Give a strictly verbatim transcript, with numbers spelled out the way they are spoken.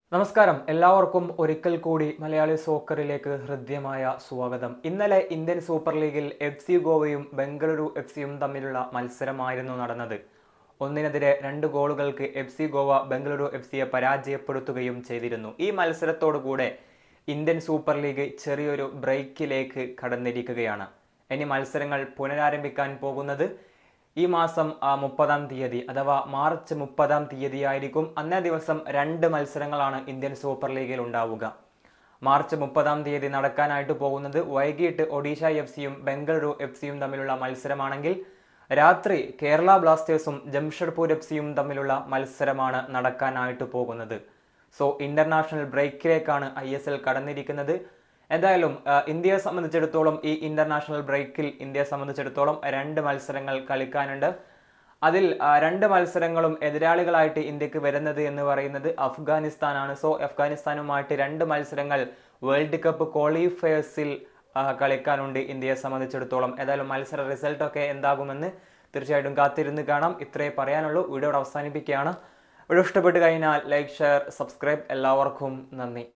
നമസ്കാരം എല്ലാവർക്കും ഒരിക്കൽ കൂടി മലയാളി സോക്കറിലേക്ക് ഹൃദ്യമായ സ്വാഗതം. ഇന്നലെ ഇന്ത്യൻ സൂപ്പർ ലീഗിൽ എഫ് സി ഗോവയും ബംഗളൂരു എഫ് സിയും തമ്മിലുള്ള മത്സരമായിരുന്നു നടന്നത്. ഒന്നിനെതിരെ രണ്ട് ഗോളുകൾക്ക് F C Goa Bengaluru F സിയെ പരാജയപ്പെടുത്തുകയും ചെയ്തിരുന്നു. ഈ മത്സരത്തോടുകൂടെ ഇന്ത്യൻ സൂപ്പർ ലീഗ് ചെറിയൊരു ബ്രേക്കിലേക്ക് കടന്നിരിക്കുകയാണ്. ഇനി മത്സരങ്ങൾ പുനരാരംഭിക്കാൻ പോകുന്നത് ഈ മാസം മുപ്പതാം തീയതി അഥവാ മാർച്ച് മുപ്പതാം തീയതി ആയിരിക്കും. അന്നേ ദിവസം രണ്ട് മത്സരങ്ങളാണ് ഇന്ത്യൻ സൂപ്പർ ലീഗിൽ ഉണ്ടാവുക. മാർച്ച് മുപ്പതാം തീയതി നടക്കാനായിട്ട് പോകുന്നത് വൈകിട്ട് ഒഡീഷ എഫ് സിയും ബംഗളൂരു എഫ് സിയും തമ്മിലുള്ള മത്സരമാണെങ്കിൽ രാത്രി കേരള ബ്ലാസ്റ്റേഴ്സും ജംഷഡ്പൂർ എഫ് സിയും തമ്മിലുള്ള മത്സരമാണ് നടക്കാനായിട്ട് പോകുന്നത്. സോ ഇന്റർനാഷണൽ ബ്രേക്കിലേക്കാണ് ഐ എസ് എൽ കടന്നിരിക്കുന്നത്. എന്തായാലും ഇന്ത്യയെ സംബന്ധിച്ചിടത്തോളം ഈ ഇന്റർനാഷണൽ ബ്രേക്കിൽ ഇന്ത്യയെ സംബന്ധിച്ചിടത്തോളം രണ്ട് മത്സരങ്ങൾ കളിക്കാനുണ്ട്. അതിൽ രണ്ട് മത്സരങ്ങളും എതിരാളികളായിട്ട് ഇന്ത്യക്ക് വരുന്നത് എന്ന് പറയുന്നത് അഫ്ഗാനിസ്ഥാനാണ്. സോ അഫ്ഗാനിസ്ഥാനുമായിട്ട് രണ്ട് മത്സരങ്ങൾ വേൾഡ് കപ്പ് ക്വാളിഫയേഴ്സിൽ കളിക്കാനുണ്ട് ഇന്ത്യയെ സംബന്ധിച്ചിടത്തോളം. ഏതായാലും മത്സര റിസൾട്ടൊക്കെ എന്താകുമെന്ന് തീർച്ചയായിട്ടും കാത്തിരുന്ന് കാണാം. ഇത്രേ പറയാനുള്ളൂ. വീഡിയോ അവസാനിപ്പിക്കുകയാണ്. വീഡിയോ ഇഷ്ടപ്പെട്ട് കഴിഞ്ഞാൽ ലൈക്ക്, ഷെയർ, സബ്സ്ക്രൈബ്. എല്ലാവർക്കും നന്ദി.